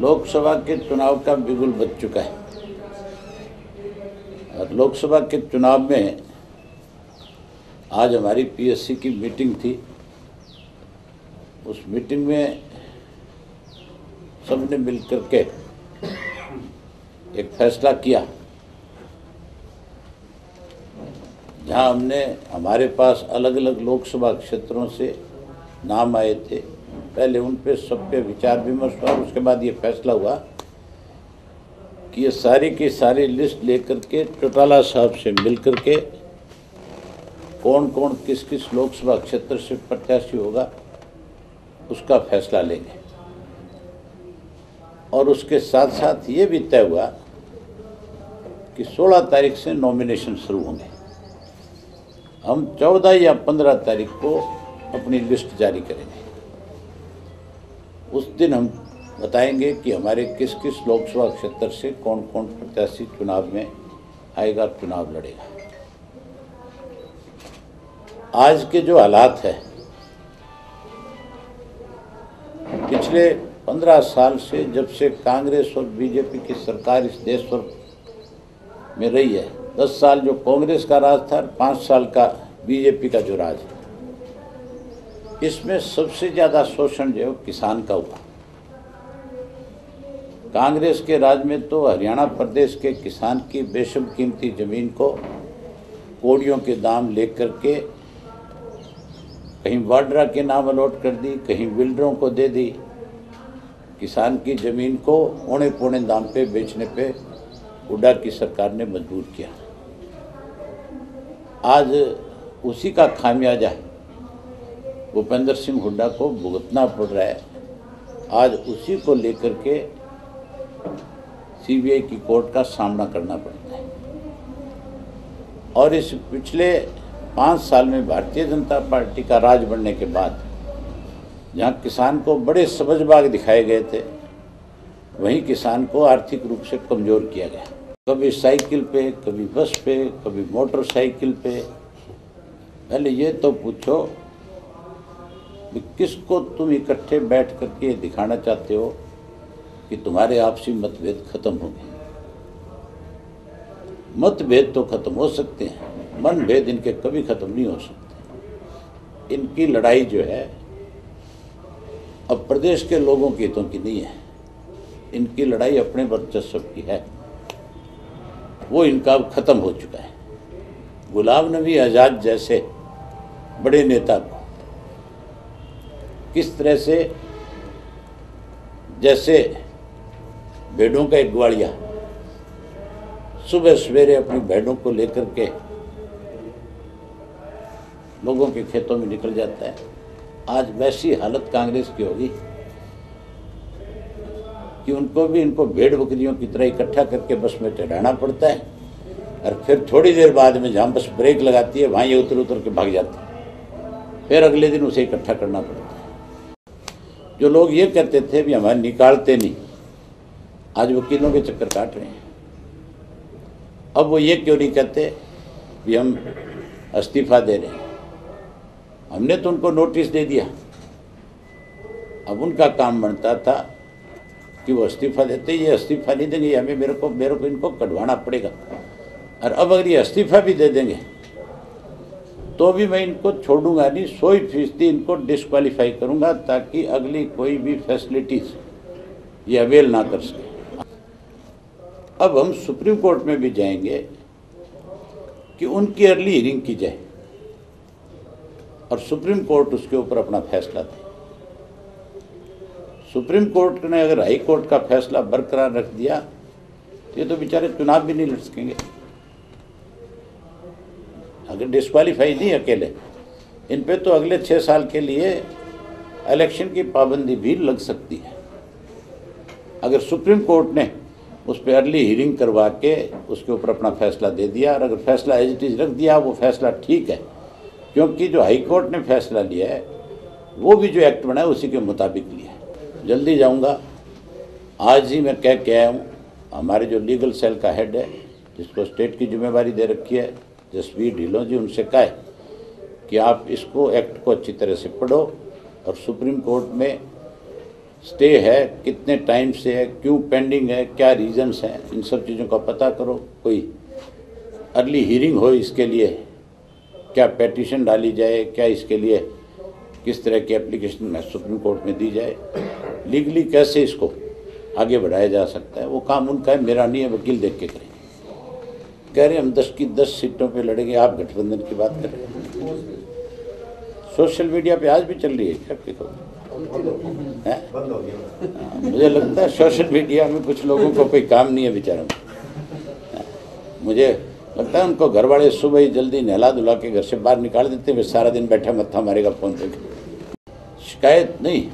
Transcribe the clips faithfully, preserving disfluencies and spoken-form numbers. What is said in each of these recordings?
लोकसभा के चुनाव का बिगुल बज चुका है और लोकसभा के चुनाव में आज हमारी पीएससी की मीटिंग थी। उस मीटिंग में सबने मिलकर के एक फैसला किया, जहां हमने हमारे पास अलग अलग लोकसभा क्षेत्रों से नाम आए थे। पहले उन पे सब पे विचार विमर्श हुआ, उसके बाद ये फैसला हुआ कि ये सारी की सारी लिस्ट लेकर के चौटाला साहब से मिलकर के कौन कौन किस किस लोकसभा क्षेत्र से प्रत्याशी होगा उसका फैसला लेंगे। और उसके साथ साथ ये भी तय हुआ कि सोलह तारीख से नॉमिनेशन शुरू होंगे। हम चौदह या पंद्रह तारीख को अपनी लिस्ट जारी करेंगे। उस दिन हम बताएंगे कि हमारे किस किस लोकसभा क्षेत्र से कौन कौन प्रत्याशी चुनाव में आएगा, चुनाव लड़ेगा। आज के जो हालात है, पिछले पंद्रह साल से जब से कांग्रेस और बीजेपी की सरकार इस देश में रही है, दस साल जो कांग्रेस का राज था, पाँच साल का बीजेपी का जो राज है, इसमें सबसे ज़्यादा शोषण जो है किसान का हुआ। कांग्रेस के राज में तो हरियाणा प्रदेश के किसान की बेशम कीमती ज़मीन को कोड़ियों के दाम लेकर के कहीं वाड्रा के नाम अलॉट कर दी, कहीं बिल्डरों को दे दी। किसान की ज़मीन को औने पौने दाम पे बेचने पे हुड्डा की सरकार ने मजबूर किया। आज उसी का खामियाजा भूपेंद्र सिंह हुड्डा को भुगतना पड़ रहा है। आज उसी को लेकर के सीबीआई की कोर्ट का सामना करना पड़ता है। और इस पिछले पाँच साल में भारतीय जनता पार्टी का राज बनने के बाद जहां किसान को बड़े सबजबाग दिखाए गए थे, वहीं किसान को आर्थिक रूप से कमज़ोर किया गया। कभी साइकिल पे, कभी बस पे, कभी मोटरसाइकिल पे। पहले ये तो पूछो कि किसको तुम इकट्ठे बैठ करके दिखाना चाहते हो कि तुम्हारे आपसी मतभेद खत्म हो गए। मतभेद तो खत्म हो सकते हैं, मनभेद इनके कभी खत्म नहीं हो सकते। इनकी लड़ाई जो है अब प्रदेश के लोगों के हितों की नहीं है, इनकी लड़ाई अपने वर्चस्व की है। वो इनका अब खत्म हो चुका है। गुलाम नबी आज़ाद जैसे बड़े नेता को किस तरह से, जैसे भेड़ों का एक ग्वाड़िया सुबह सवेरे अपनी भेड़ों को लेकर के लोगों के खेतों में निकल जाता है, आज वैसी हालत कांग्रेस की होगी कि उनको भी इनको भेड़ बकरियों की तरह इकट्ठा करके बस में चढ़ाना पड़ता है। और फिर थोड़ी देर बाद में जहाँ बस ब्रेक लगाती है वहाँ ये उतर उतर के भाग जाते हैं। फिर अगले दिन उसे इकट्ठा करना पड़ता है। जो लोग ये कहते थे भी हमारे निकालते नहीं, आज वकीलों के चक्कर काट रहे हैं। अब वो ये क्यों नहीं कहते भी हम इस्तीफा दे रहे हैं। हमने तो उनको नोटिस दे दिया। अब उनका काम बनता था कि वो इस्तीफा देते, ये इस्तीफा नहीं देंगे, हमें मेरे को मेरे को इनको कटवाना पड़ेगा। और अब अगर ये इस्तीफा भी दे देंगे तो भी मैं इनको छोड़ूंगा नहीं, सौ फीसदी इनको डिस्क्वालीफाई करूंगा, ताकि अगली कोई भी फैसिलिटीज ये अवेल ना कर सके। अब हम सुप्रीम कोर्ट में भी जाएंगे कि उनकी अर्ली हियरिंग की जाए और सुप्रीम कोर्ट उसके ऊपर अपना फैसला दे। सुप्रीम कोर्ट ने अगर हाई कोर्ट का फैसला बरकरार रख दिया तो ये तो बेचारे चुनाव भी नहीं लड़ सकेंगे। अगर डिस्क्वालीफाई नहीं अकेले, इन पे तो अगले छः साल के लिए इलेक्शन की पाबंदी भी लग सकती है। अगर सुप्रीम कोर्ट ने उस पर अर्ली हियरिंग करवा के उसके ऊपर अपना फैसला दे दिया, और अगर फैसला एज इट इज़ रख दिया, वो फैसला ठीक है, क्योंकि जो हाई कोर्ट ने फैसला लिया है वो भी जो एक्ट बना है उसी के मुताबिक लिया है। जल्दी जाऊंगा, आज ही मैं कह के आया हूँ, हमारे जो लीगल सेल का हेड है, जिसको स्टेट की जिम्मेवारी दे रखी है, जसवीर ढिल्लों जी, उनसे कहा है कि आप इसको एक्ट को अच्छी तरह से पढ़ो और सुप्रीम कोर्ट में स्टे है, कितने टाइम से है, क्यों पेंडिंग है, क्या रीजंस हैं, इन सब चीज़ों का पता करो। कोई अर्ली हीयरिंग हो इसके लिए, क्या पेटिशन डाली जाए, क्या इसके लिए किस तरह की एप्लीकेशन सुप्रीम कोर्ट में दी जाए, लीगली कैसे इसको आगे बढ़ाया जा सकता है, वो काम उनका है, मेरा नहीं है। वकील देख के करें। कह रहे हम दस की दस सीटों पे लड़ेंगे, आप गठबंधन की बात कर रहे हैं। सोशल मीडिया पे आज भी चल रही है क्या आपकी खबर? मुझे लगता है सोशल मीडिया में कुछ लोगों को कोई काम नहीं है बेचारों को। मुझे लगता है उनको घर वाले सुबह ही जल्दी नहला धुला के घर से बाहर निकाल देते हैं, वे सारा दिन बैठा मत्था मारेगा फोन पे। शिकायत नहीं,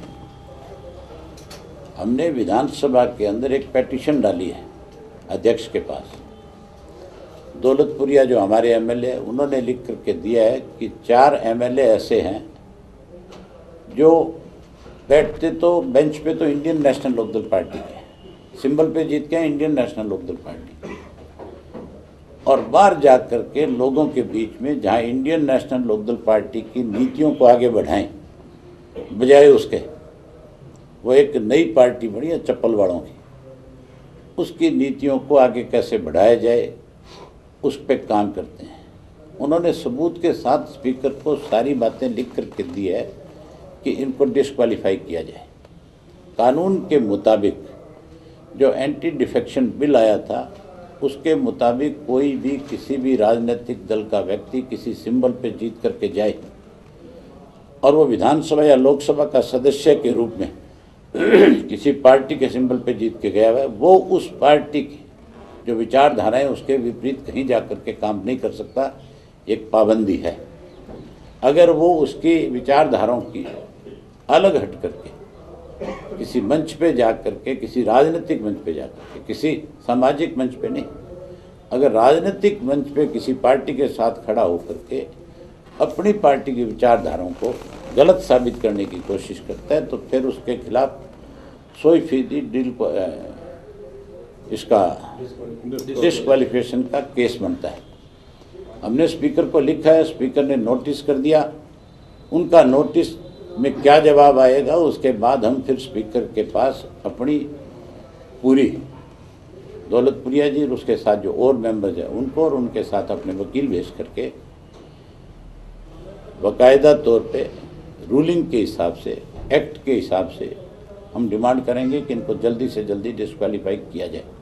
हमने विधानसभा के अंदर एक पेटिशन डाली है अध्यक्ष के पास। दौलतपुरिया जो हमारे एमएलए, उन्होंने लिख करके दिया है कि चार एमएलए ऐसे हैं जो बैठते तो बेंच पे तो इंडियन नेशनल लोकदल पार्टी के सिंबल पे जीत के इंडियन नेशनल लोकदल पार्टी, और बाहर जा कर के लोगों के बीच में जहां इंडियन नेशनल लोकदल पार्टी की नीतियों को आगे बढ़ाएं, बजाय उसके वो एक नई पार्टी बनी है चप्पल वालों की, उसकी नीतियों को आगे कैसे बढ़ाया जाए उस पर काम करते हैं। उन्होंने सबूत के साथ स्पीकर को सारी बातें लिख करके दी है कि इनको डिस्क्वालीफाई किया जाए। कानून के मुताबिक जो एंटी डिफेक्शन बिल आया था उसके मुताबिक कोई भी किसी भी राजनीतिक दल का व्यक्ति किसी सिंबल पे जीत करके जाए और वो विधानसभा या लोकसभा का सदस्य के रूप में किसी पार्टी के सिंबल पे जीत के गया है, वो उस पार्टी की जो विचारधाराएं उसके विपरीत कहीं जा कर के काम नहीं कर सकता। एक पाबंदी है। अगर वो उसकी विचारधाराओं की अलग हट करके किसी मंच पे जा करके, किसी राजनीतिक मंच पे जा करके, किसी सामाजिक मंच पे नहीं, अगर राजनीतिक मंच पे किसी पार्टी के साथ खड़ा होकर के अपनी पार्टी की विचारधाराओं को गलत साबित करने की कोशिश करता है तो फिर उसके खिलाफ सौ फीसदी डील इसका डिस्क्वालिफिकेशन का केस बनता है। हमने स्पीकर को लिखा है, स्पीकर ने नोटिस कर दिया। उनका नोटिस में क्या जवाब आएगा उसके बाद हम फिर स्पीकर के पास अपनी पूरी दौलतपुरिया जी और उसके साथ जो और मेंबर्स हैं उनको और उनके साथ अपने वकील भेज करके बाकायदा तौर पे रूलिंग के हिसाब से, एक्ट के हिसाब से हम डिमांड करेंगे कि इनको जल्दी से जल्दी डिस्क्वालीफाई किया जाए।